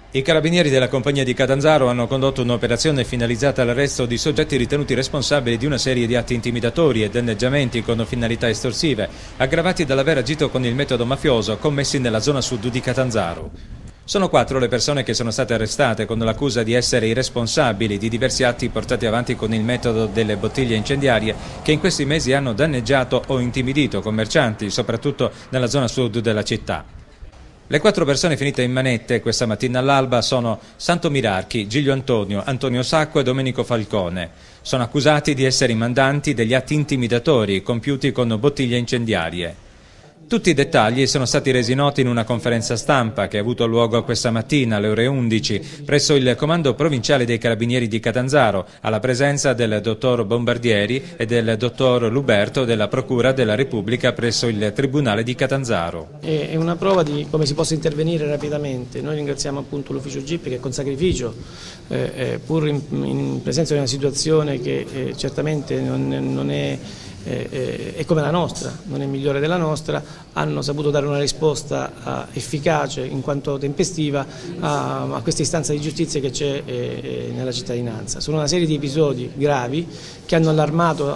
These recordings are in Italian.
I carabinieri della compagnia di Catanzaro hanno condotto un'operazione finalizzata all'arresto di soggetti ritenuti responsabili di una serie di atti intimidatori e danneggiamenti con finalità estorsive, aggravati dall'aver agito con il metodo mafioso commessi nella zona sud di Catanzaro. Sono 4 le persone che sono state arrestate con l'accusa di essere i responsabili di diversi atti portati avanti con il metodo delle bottiglie incendiarie che in questi mesi hanno danneggiato o intimidito commercianti, soprattutto nella zona sud della città. Le 4 persone finite in manette questa mattina all'alba sono Santo Mirarchi, Giglio Antonio, Antonio Sacco e Domenico Falcone. Sono accusati di essere i mandanti degli atti intimidatori compiuti con bottiglie incendiarie. Tutti i dettagli sono stati resi noti in una conferenza stampa che ha avuto luogo questa mattina alle ore 11 presso il Comando Provinciale dei Carabinieri di Catanzaro, alla presenza del dottor Bombardieri e del dottor Luberto della Procura della Repubblica presso il Tribunale di Catanzaro. È una prova di come si possa intervenire rapidamente. Noi ringraziamo appunto l'ufficio GIP che con sacrificio, pur in presenza di una situazione che certamente non è come la nostra, non è migliore della nostra, hanno saputo dare una risposta efficace in quanto tempestiva a questa istanza di giustizia che c'è nella cittadinanza. Sono una serie di episodi gravi che hanno allarmato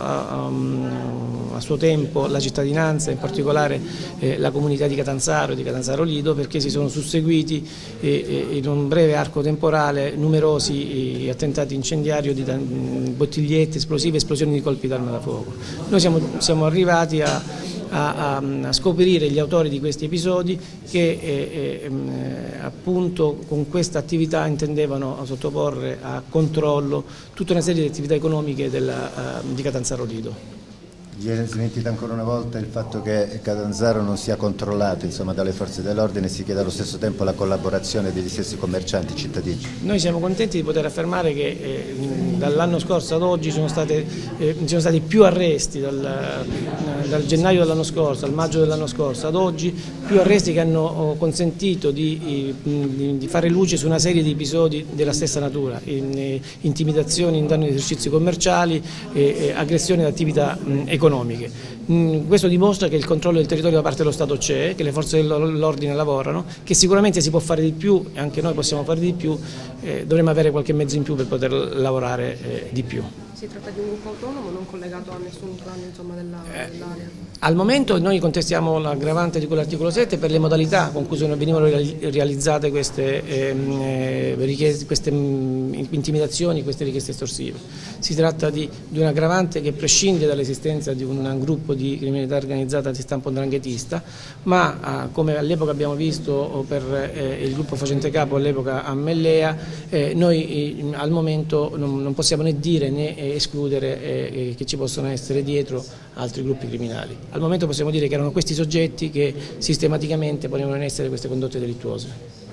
a suo tempo la cittadinanza, in particolare la comunità di Catanzaro e di Catanzaro Lido, perché si sono susseguiti in un breve arco temporale numerosi attentati incendiari di bottigliette esplosive, esplosioni di colpi d'arma da fuoco. Noi siamo arrivati a scoprire gli autori di questi episodi che appunto con questa attività intendevano sottoporre a controllo tutta una serie di attività economiche di Catanzaro Lido. Viene smentito ancora una volta il fatto che Catanzaro non sia controllato dalle forze dell'ordine e si chiede allo stesso tempo la collaborazione degli stessi commercianti cittadini. Noi siamo contenti di poter affermare che dall'anno scorso ad oggi sono stati più arresti, dal gennaio dell'anno scorso al maggio dell'anno scorso ad oggi, più arresti che hanno consentito di fare luce su una serie di episodi della stessa natura, intimidazioni in danno di esercizi commerciali, aggressioni ad attività economiche. Questo dimostra che il controllo del territorio da parte dello Stato c'è, che le forze dell'ordine lavorano, che sicuramente si può fare di più e anche noi possiamo fare di più, dovremmo avere qualche mezzo in più per poter lavorare di più. Si tratta di un gruppo autonomo non collegato a nessun clan dell'area? Al momento noi contestiamo l'aggravante di quell'articolo 7 per le modalità con cui venivano realizzate queste intimidazioni, queste richieste estorsive. Si tratta di un aggravante che prescinde dall'esistenza di un gruppo di criminalità organizzata di stampo 'ndranghetista, ma come all'epoca abbiamo visto per il gruppo facente capo all'epoca a Mellea, noi al momento non possiamo né dire né escludere che ci possono essere dietro altri gruppi criminali. Al momento possiamo dire che erano questi soggetti che sistematicamente ponevano in essere queste condotte delittuose.